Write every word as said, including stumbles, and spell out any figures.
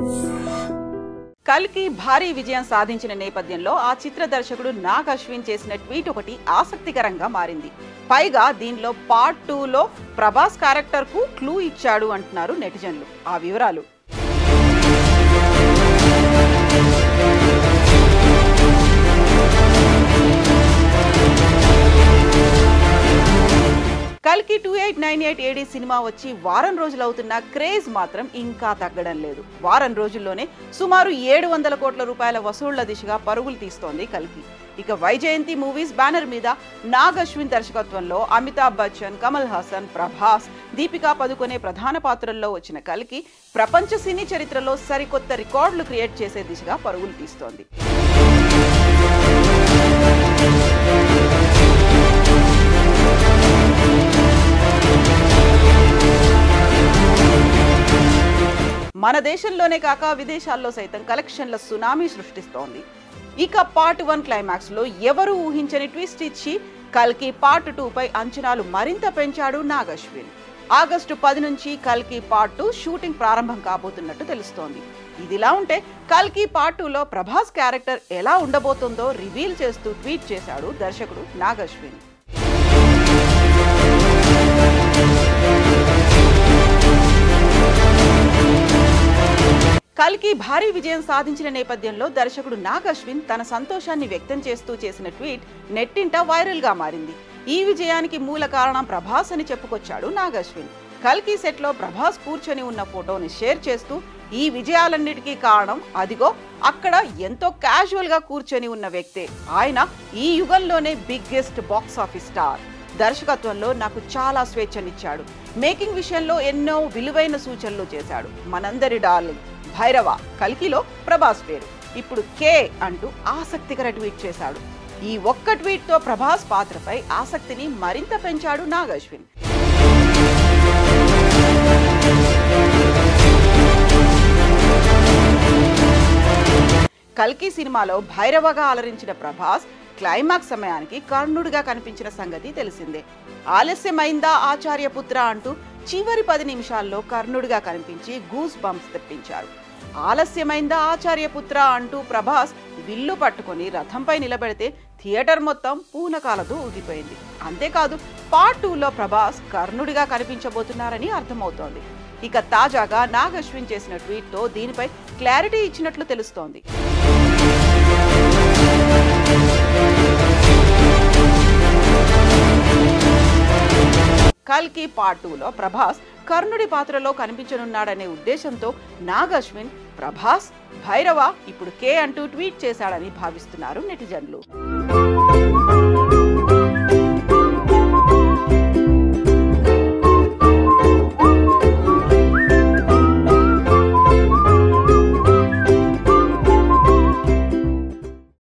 కల్కి భారీ విజయం సాధించిన నేపథ్యంలో ఆ చిత్ర దర్శకుడు నాగ్ అశ్విన్ చేసిన ట్వీట్ ఒకటి ఆసక్తికరంగా మారింది. పైగా దీనిలో పార్ట్ టూ లో ప్రభాస్ క్యారెక్టర్ కు క్లూ ఇచ్చాడు అంటున్నారు నెటిజన్లు. ఆ వివరాలు కల్కి two eight nine eight AD సినిమా వచ్చి వారం రోజులు అవుతున్న క్రేజ్ మాత్రం ఇంకా తగ్గడం లేదు. వారం రోజుల్లోనే సుమారు ఏడు వందల కోట్ల రూపాయల వసూళ్ల దిశగా పరుగులు తీస్తోంది కల్కి. ఇక వైజయంతి మూవీస్ బ్యానర్ మీద నాగ్ అశ్విన్ దర్శకత్వంలో అమితాబ్ బచ్చన్, కమల్ హాసన్, ప్రభాస్, దీపికా పదుకొనే ప్రధాన పాత్రల్లో వచ్చిన కల్కి ప్రపంచ సినీ చరిత్రలో సరికొత్త రికార్డులు క్రియేట్ చేసే దిశగా పరుగులు తీస్తోంది. మన దేశంలోనే కాక విదేశాల్లో సైతం కలెక్షన్ల సునామీ సృష్టిస్తోంది. ఇక పార్ట్ వన్ క్లైమాక్స్ లో ఎవరు ఊహించని ట్విస్ట్ ఇచ్చి కల్కి పార్ట్ టూ పై అంచనాలు మరింత పెంచాడు నాగ్ అశ్విన్. ఆగస్టు పది నుంచి కల్కి పార్ట్ టూ షూటింగ్ ప్రారంభం కాబోతున్నట్టు తెలుస్తోంది. ఇదిలా ఉంటే కల్కి పార్ట్ టూ లో ప్రభాస్ క్యారెక్టర్ ఎలా ఉండబోతుందో రివీల్ చేస్తూ ట్వీట్ చేశాడు దర్శకుడు నాగ్ అశ్విన్. కల్కి భారీ విజయం సాధించిన నేపథ్యంలో దర్శకుడు నాగ్ అశ్విన్ తన సంతోషాన్ని వ్యక్తం చేస్తూ చేసిన ట్వీట్ నెట్టింట వైరల్ గా మారింది. ఈ విజయానికి మూల కారణం ప్రభాస్ అని చెప్పుకొచ్చాడు నాగ్ అశ్విన్. కల్కి సెట్ లో ప్రభాస్ కూర్చొని ఉన్న ఫోటోని షేర్ చేస్తూ ఈ విజయాలన్నిటికీ కారణం అదిగో అక్కడ ఎంతో క్యాజువల్ గా కూర్చొని ఉన్న వ్యక్తే, ఆయన ఈ యుగంలోనే బిగ్గెస్ట్ బాక్స్ ఆఫీస్ స్టార్. దర్శకత్వంలో నాకు చాలా స్వేచ్ఛనిచ్చాడు. మేకింగ్ విషయంలో ఎన్నో విలువైన సూచనలు చేశాడు. మనందరి డార్లింగ్ భైరవ కల్కిలో ప్రభాస్ పేరు ఇప్పుడు కే అంటూ ఆసక్తికర ట్వీట్ చేశాడు. ఈ ఒక్క ట్వీట్ తో ప్రభాస్ పాత్రపై ఆసక్తిని మరింత పెంచాడు నాగ్ అశ్విన్. కల్కి సినిమాలో భైరవగా అలరించిన ప్రభాస్ క్లైమాక్స్ సమయానికి కర్ణుడిగా కనిపించిన సంగతి తెలిసిందే. ఆలస్యమైందా ఆచార్యపుత్ర అంటూ చివరి పది నిమిషాల్లో కర్ణుడిగా కనిపించి గూస్ బంప్స్ తెప్పించారు. ఆలస్యమైందా ఆచార్యపుత్ర అంటూ ప్రభాస్ విల్లు పట్టుకొని రథంపై నిలబెడితే థియేటర్ మొత్తం పూనకాలతో ఊగిపోయింది. అంతేకాదు పార్ట్ టూలో ప్రభాస్ కర్ణుడిగా కనిపించబోతున్నారని అర్థమవుతోంది. ఇక తాజాగా నాగ్ అశ్విన్ చేసిన ట్వీట్ తో దీనిపై క్లారిటీ ఇచ్చినట్లు తెలుస్తోంది. కల్కి పార్ట్ టూలో ప్రభాస్ కర్ణుడి పాత్రలో కనిపించనున్నాడనే ఉద్దేశంతో నాగ్ అశ్విన్ ప్రభాస్ భైరవ ఇప్పుడు కే అంటూ ట్వీట్ చేశాడని భావిస్తున్నారు నెటిజన్లు.